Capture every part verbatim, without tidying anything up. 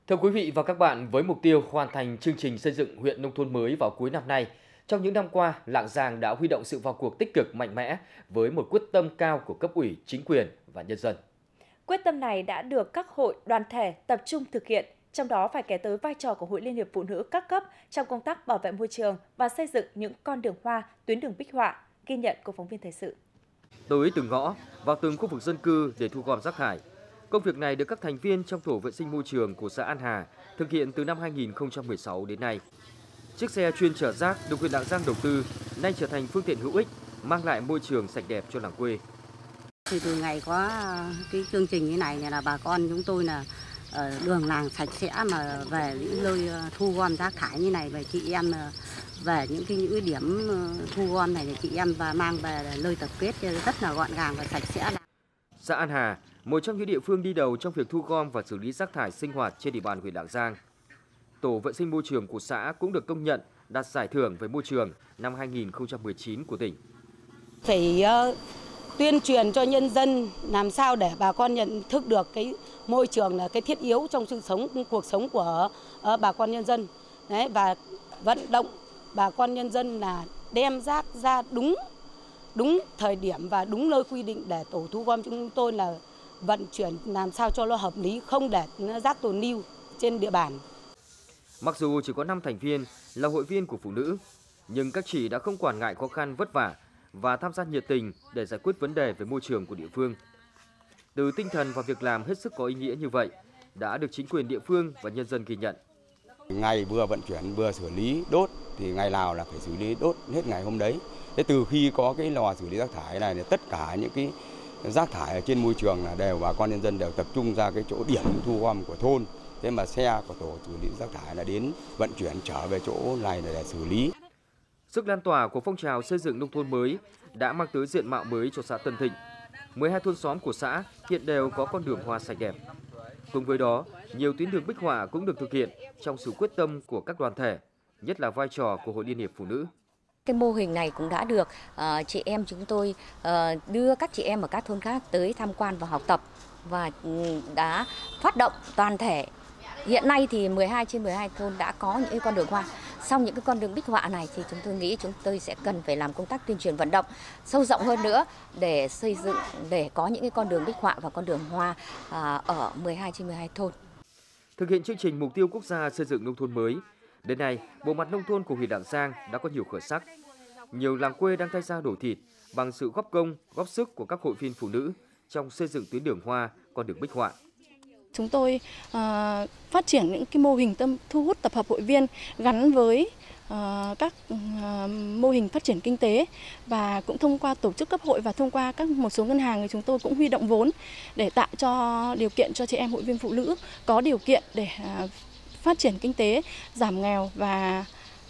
Thưa quý vị và các bạn, với mục tiêu hoàn thành chương trình xây dựng huyện nông thôn mới vào cuối năm nay, trong những năm qua, Lạng Giang đã huy động sự vào cuộc tích cực mạnh mẽ với một quyết tâm cao của cấp ủy, chính quyền và nhân dân. Quyết tâm này đã được các hội, đoàn thể tập trung thực hiện, trong đó phải kể tới vai trò của Hội Liên hiệp Phụ nữ các cấp trong công tác bảo vệ môi trường và xây dựng những con đường hoa, tuyến đường bích họa, ghi nhận của phóng viên thời sự. Tới từng ngõ, vào từng khu vực dân cư để thu gom rác thải. Công việc này được các thành viên trong tổ vệ sinh môi trường của xã An Hà thực hiện từ năm hai nghìn không trăm mười sáu đến nay. Chiếc xe chuyên chở rác được huyện Lạng Giang đầu tư nay trở thành phương tiện hữu ích, mang lại môi trường sạch đẹp cho làng quê. Thì từ ngày có cái chương trình như này là bà con chúng tôi là ở đường làng sạch sẽ, mà về những nơi thu gom rác thải như này, về chị em về những cái những cái điểm thu gom này thì chị em và mang về nơi tập kết rất là gọn gàng và sạch sẽ. Xã An Hà, một trong những địa phương đi đầu trong việc thu gom và xử lý rác thải sinh hoạt trên địa bàn huyện Lạng Giang. Tổ vệ sinh môi trường của xã cũng được công nhận đạt giải thưởng về môi trường năm hai nghìn không trăm mười chín của tỉnh. Phải uh, tuyên truyền cho nhân dân làm sao để bà con nhận thức được cái môi trường là cái thiết yếu trong sự sống cuộc sống của uh, bà con nhân dân. Đấy, và vận động bà con nhân dân là đem rác ra đúng đúng thời điểm và đúng nơi quy định để tổ thu gom chúng tôi là vận chuyển làm sao cho nó hợp lý, không để rác tồn lưu trên địa bàn. Mặc dù chỉ có năm thành viên là hội viên của phụ nữ, nhưng các chị đã không quản ngại khó khăn vất vả và tham gia nhiệt tình để giải quyết vấn đề về môi trường của địa phương. Từ tinh thần và việc làm hết sức có ý nghĩa như vậy đã được chính quyền địa phương và nhân dân ghi nhận. Ngày vừa vận chuyển vừa xử lý đốt thì ngày nào là phải xử lý đốt hết ngày hôm đấy. Thế từ khi có cái lò xử lý rác thải này thì tất cả những cái rác thải ở trên môi trường là đều bà con nhân dân đều tập trung ra cái chỗ điểm thu gom của thôn. Thế mà xe của tổ xử lý rác thải là đến vận chuyển trở về chỗ này để xử lý. Sức lan tỏa của phong trào xây dựng nông thôn mới đã mang tới diện mạo mới cho xã Tân Thịnh. mười hai thôn xóm của xã hiện đều có con đường hoa sạch đẹp. Cùng với đó, nhiều tuyến đường bích họa cũng được thực hiện trong sự quyết tâm của các đoàn thể, nhất là vai trò của Hội Liên hiệp Phụ nữ. Cái mô hình này cũng đã được uh, chị em chúng tôi uh, đưa các chị em ở các thôn khác tới tham quan và học tập và um, đã phát động toàn thể. Hiện nay thì mười hai trên mười hai thôn đã có những cái con đường hoa. Sau những cái con đường bích họa này thì chúng tôi nghĩ chúng tôi sẽ cần phải làm công tác tuyên truyền vận động sâu rộng hơn nữa để xây dựng, để có những cái con đường bích họa và con đường hoa uh, ở mười hai trên mười hai thôn. Thực hiện chương trình mục tiêu quốc gia xây dựng nông thôn mới, đến nay, bộ mặt nông thôn của huyện Lạng Giang đã có nhiều khởi sắc. Nhiều làng quê đang thay da đổi thịt bằng sự góp công, góp sức của các hội viên phụ nữ trong xây dựng tuyến đường hoa, con đường bích họa. Chúng tôi uh, phát triển những cái mô hình tâm thu hút tập hợp hội viên gắn với uh, các uh, mô hình phát triển kinh tế, và cũng thông qua tổ chức cấp hội và thông qua các một số ngân hàng thì chúng tôi cũng huy động vốn để tạo cho điều kiện cho chị em hội viên phụ nữ có điều kiện để uh, phát triển kinh tế, giảm nghèo và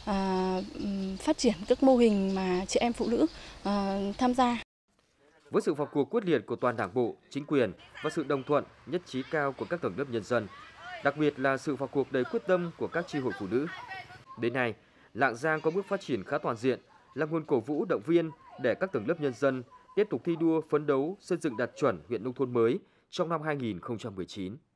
à, phát triển các mô hình mà chị em phụ nữ à, tham gia. Với sự vào cuộc quyết liệt của toàn Đảng bộ, chính quyền và sự đồng thuận, nhất trí cao của các tầng lớp nhân dân, đặc biệt là sự vào cuộc đầy quyết tâm của các chi hội phụ nữ, đến nay, Lạng Giang có bước phát triển khá toàn diện, là nguồn cổ vũ động viên để các tầng lớp nhân dân tiếp tục thi đua phấn đấu xây dựng đạt chuẩn huyện nông thôn mới trong năm hai nghìn không trăm mười chín.